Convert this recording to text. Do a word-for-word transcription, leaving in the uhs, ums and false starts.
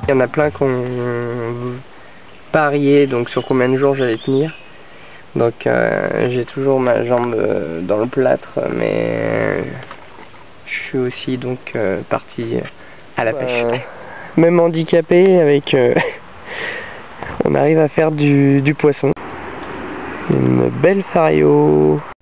Il y en a plein qui ont parié donc sur combien de jours j'allais tenir. Donc euh, j'ai toujours ma jambe euh, dans le plâtre, mais je suis aussi donc euh, parti à la pêche. Euh, même handicapé, avec euh, on arrive à faire du, du poisson. Une belle fario.